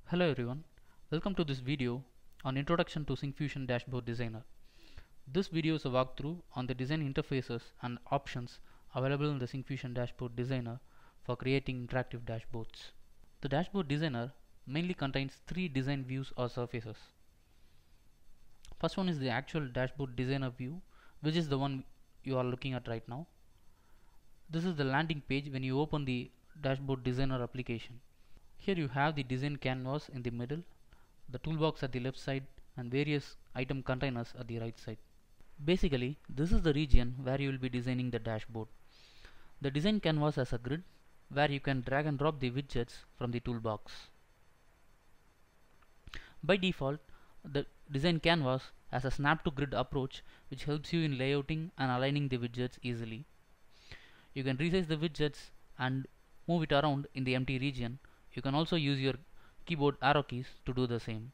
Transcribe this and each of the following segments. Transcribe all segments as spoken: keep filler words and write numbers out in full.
Hello everyone, welcome to this video on Introduction to Syncfusion Dashboard Designer. This video is a walkthrough on the design interfaces and options available in the Syncfusion Dashboard Designer for creating interactive dashboards. The Dashboard Designer mainly contains three design views or surfaces. First one is the actual Dashboard Designer view, which is the one you are looking at right now. This is the landing page when you open the Dashboard Designer application. Here you have the design canvas in the middle, the toolbox at the left side, and various item containers at the right side. Basically, this is the region where you will be designing the dashboard. The design canvas has a grid where you can drag and drop the widgets from the toolbox. By default, the design canvas has a snap to grid approach which helps you in layouting and aligning the widgets easily. You can resize the widgets and move it around in the empty region. You can also use your keyboard arrow keys to do the same.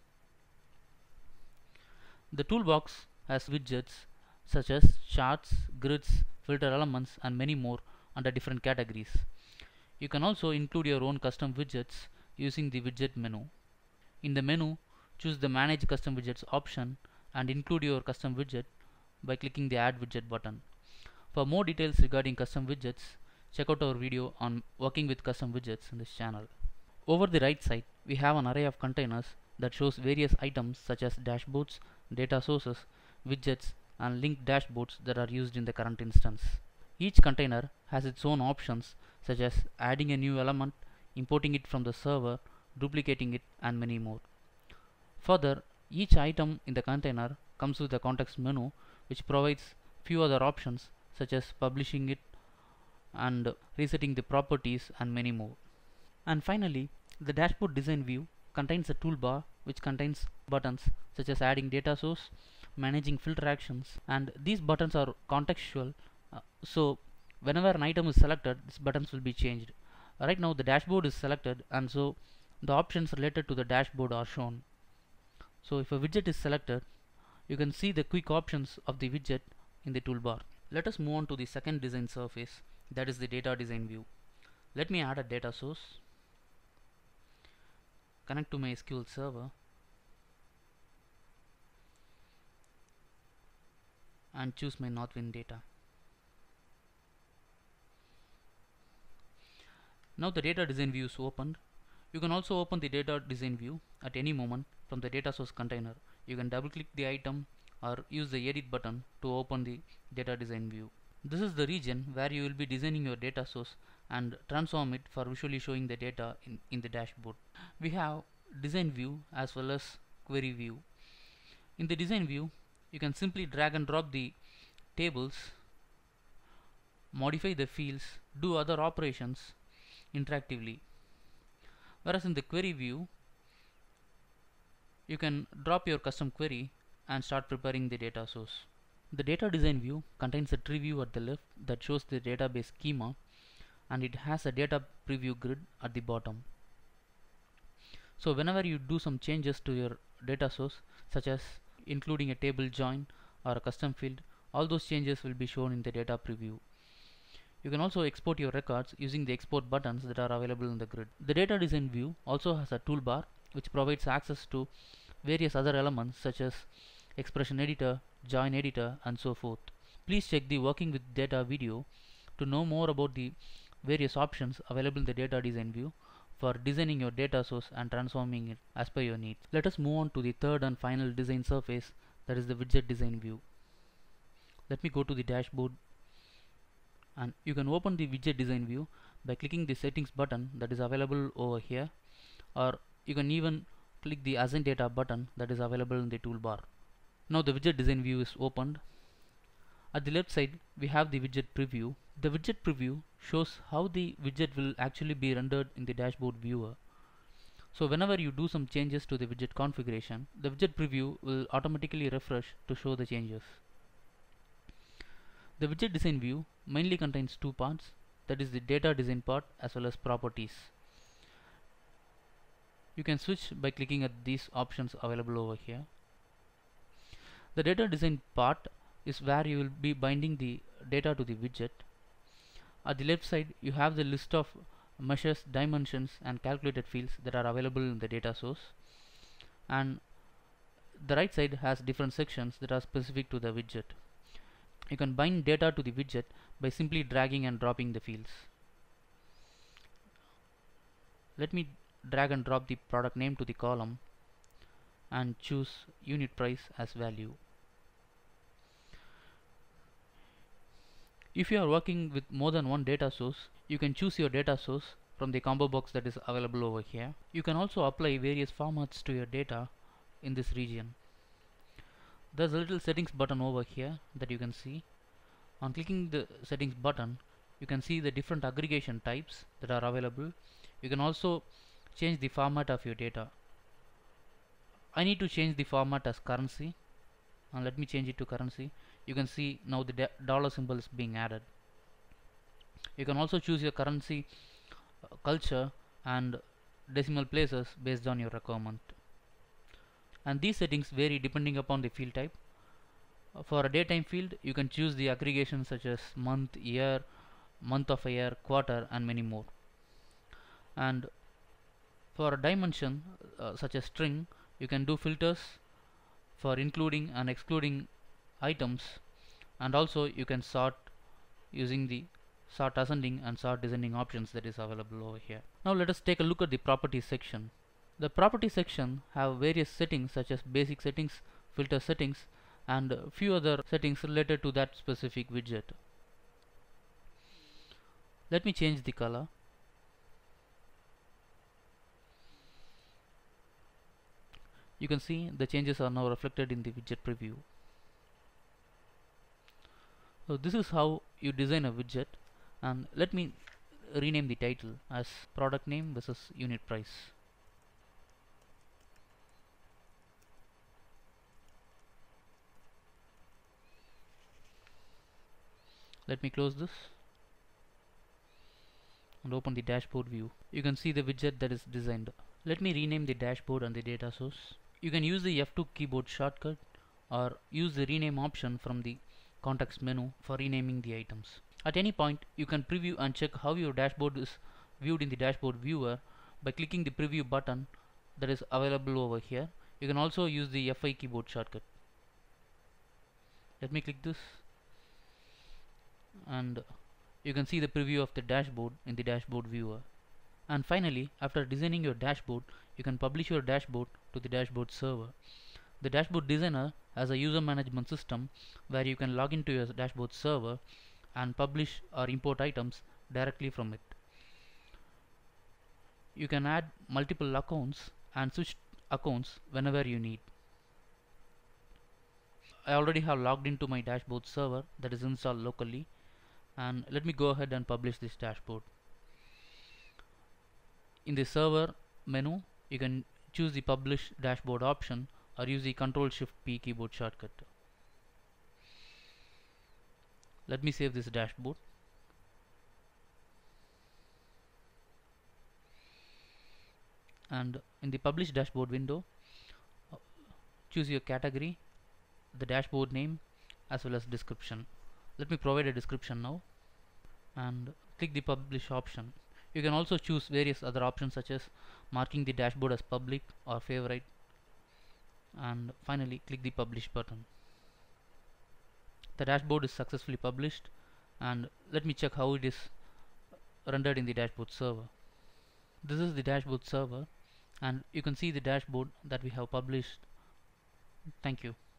The toolbox has widgets such as charts, grids, filter elements, and many more under different categories. You can also include your own custom widgets using the widget menu. In the menu, choose the Manage Custom Widgets option and include your custom widget by clicking the Add Widget button. For more details regarding custom widgets, check out our video on working with custom widgets in this channel. Over the right side, we have an array of containers that shows various items such as dashboards, data sources, widgets, and linked dashboards that are used in the current instance. Each container has its own options such as adding a new element, importing it from the server, duplicating it, and many more. Further, each item in the container comes with a context menu which provides few other options such as publishing it and resetting the properties and many more. And finally, the dashboard design view contains a toolbar which contains buttons such as adding data source, managing filter actions, and these buttons are contextual, uh, so whenever an item is selected, these buttons will be changed. Right now the dashboard is selected, and so the options related to the dashboard are shown. So if a widget is selected, you can see the quick options of the widget in the toolbar. Let us move on to the second design surface, that is the data design view. Let me add a data source, connect to my S Q L server, and choose my Northwind data. Now the data design view is opened. You can also open the data design view at any moment from the data source container. You can double click the item or use the edit button to open the data design view. This is the region where you will be designing your data source and transform it for visually showing the data in, in the dashboard. We have design view as well as query view. In the design view, you can simply drag and drop the tables, modify the fields, do other operations interactively. Whereas in the query view, you can drop your custom query and start preparing the data source. The data design view contains a tree view at the left that shows the database schema, and it has a data preview grid at the bottom. So whenever you do some changes to your data source, such as including a table join or a custom field, all those changes will be shown in the data preview. You can also export your records using the export buttons that are available in the grid. The data design view also has a toolbar which provides access to various other elements such as expression editor, join editor, and so forth. Please check the working with data video to know more about the various options available in the data design view for designing your data source and transforming it as per your needs. Let us move on to the third and final design surface, that is the widget design view. Let me go to the dashboard, and you can open the widget design view by clicking the settings button that is available over here, or you can even click the assign data button that is available in the toolbar. Now the widget design view is opened. At the left side, we have the widget preview. The widget preview shows how the widget will actually be rendered in the dashboard viewer. So whenever you do some changes to the widget configuration, the widget preview will automatically refresh to show the changes. The widget design view mainly contains two parts, that is the data design part as well as properties. You can switch by clicking at these options available over here. The data design part is where you will be binding the data to the widget. At the left side, you have the list of measures, dimensions and calculated fields that are available in the data source, and the right side has different sections that are specific to the widget. You can bind data to the widget by simply dragging and dropping the fields. Let me drag and drop the product name to the column and choose unit price as value. If you are working with more than one data source, you can choose your data source from the combo box that is available over here. You can also apply various formats to your data in this region. There's a little settings button over here that you can see. On clicking the settings button, you can see the different aggregation types that are available. You can also change the format of your data. I need to change the format as currency, and let me change it to currency. You can see now the dollar symbol is being added. You can also choose your currency uh, culture and decimal places based on your requirement. And these settings vary depending upon the field type. Uh, for a datetime field, you can choose the aggregation such as month, year, month of a year, quarter, and many more. And for a dimension uh, such as string, you can do filters for including and excluding items, and also you can sort using the sort ascending and sort descending options that is available over here. Now let us take a look at the properties section. The properties section have various settings such as basic settings, filter settings, and a few other settings related to that specific widget. Let me change the color. You can see the changes are now reflected in the widget preview. So this is how you design a widget, and let me rename the title as product name versus unit price. Let me close this and open the dashboard view. You can see the widget that is designed. Let me rename the dashboard and the data source. You can use the F two keyboard shortcut or use the rename option from the context menu for renaming the items. At any point, you can preview and check how your dashboard is viewed in the dashboard viewer by clicking the preview button that is available over here. You can also use the F five keyboard shortcut. Let me click this, and you can see the preview of the dashboard in the dashboard viewer. And finally, after designing your dashboard, you can publish your dashboard to the dashboard server. The dashboard designer has a user management system where you can log into your dashboard server and publish or import items directly from it. You can add multiple accounts and switch accounts whenever you need. I already have logged into my dashboard server that is installed locally, and let me go ahead and publish this dashboard. In the server menu, you can choose the publish dashboard option or use the control shift P keyboard shortcut. Let me save this dashboard. And in the publish dashboard window, choose your category, the dashboard name, as well as description. Let me provide a description now and click the publish option. You can also choose various other options such as marking the dashboard as public or favorite, and finally click the publish button. The dashboard is successfully published, and let me check how it is rendered in the dashboard server. This is the dashboard server, and you can see the dashboard that we have published. Thank you.